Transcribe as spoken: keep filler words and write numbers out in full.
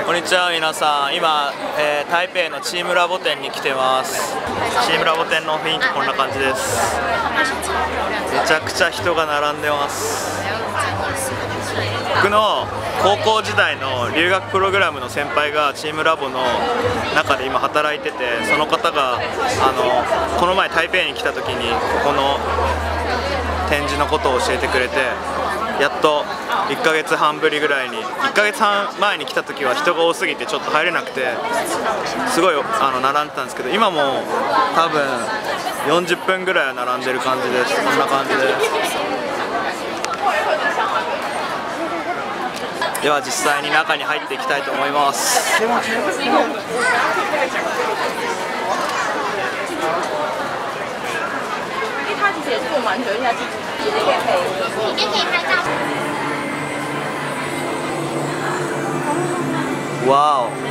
こんにちは皆さん、今、えー、台北のチームラボ店に来てます。チームラボ店の雰囲気こんな感じです。めちゃくちゃ人が並んでます。僕の高校時代の留学プログラムの先輩がチームラボの中で今働いてて、その方があのこの前台北に来た時にここの展示のことを教えてくれて、やっといっかげつはんぶりぐらいに、いっかげつはんまえに来た時は人が多すぎてちょっと入れなくてすごいあの並んでたんですけど、今も多分よんじゅっぷんぐらいは並んでる感じです。こんな感じです。では実際に中に入っていきたいと思います。わお。